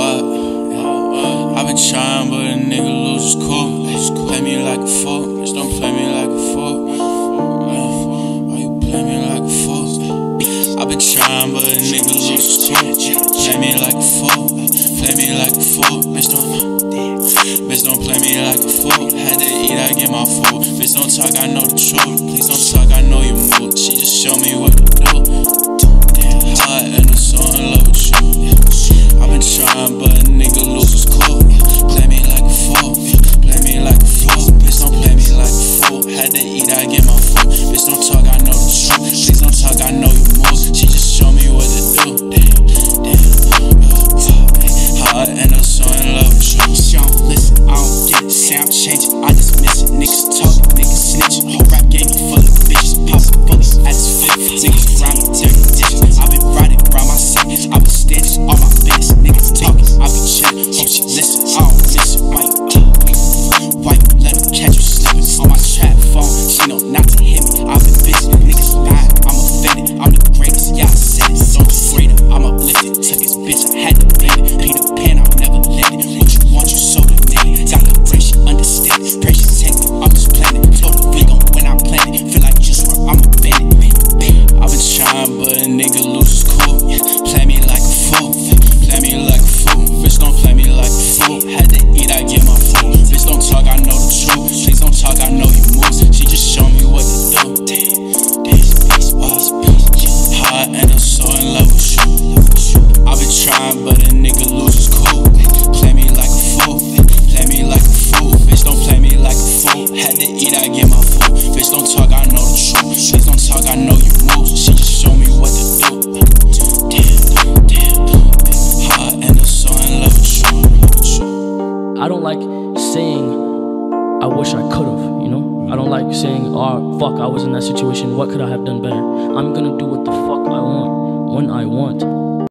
I've been trying, but a nigga lose his cool. Play me like a fool, bitch, don't play me like a fool. Why you play me like a fool? I've been trying, but a nigga lose his cool. Play me like a fool, play me like a fool. Bitch, don't play me like a fool. Had to eat, I get my food. Bitch, don't talk, I know the truth. Please don't talk, I know your mood. She just show me what to do. Hot and I'm so in love with you. I've been trying, but a nigga lose his cool. Play me like a fool, play me like a fool. Bitch, don't play me like a fool. Had to eat, I get my food. Bitch, don't talk, I know the truth. Please don't talk, I know your moves. She just show me what to do. Hot and I'm so in love with you. She don't listen, I don't get it. Sound changing, I just miss it. Niggas talking, niggas snitching. Whole rap game full of bitches. Poppin' bullets at this fit. Niggas grind me, tear conditions. I been riding around my city. I been stitches, all my business. Niggas talking, I be chillin'. Hope she listen, I don't listen. Why you let her catch you slipping? On my trap phone, she know not to hit me. I been busy, niggas lying, I'm offended. I'm the greatest, yeah, I said it. Don't be afraid of, I'm uplifted. Took his bitch, I had to blend it. Peter Pan, I'll never let it. What you want, you sold a nigga. Got the brain, she understand it. Pray she take me, I'm just planning. Told her we gon' win, I plan it. Feel like just where I'm a bandit. I've been trying, but a nigga lose his cool. Play me like a fool, play me like a fool. Bitch, don't play me like a fool. Had to eat, I get my food. Bitch, don't talk, I know the truth. Please don't talk, I know your moves. She just show me what to do. Hot and I'm so in love with you. I've been trying, but a nigga lose his cool. Play me like a fool, play me like a fool. Bitch, don't play me like a fool. Had to eat, I get my food. Bitch, don't talk, I know the truth. Please don't talk, I know your moves. She just show me what to do. Hot and I'm so in love with you. I don't like saying I wish I could've, you know? I don't like saying, oh, fuck, I was in that situation, what could I have done better? I'm gonna do what the fuck I want, when I want.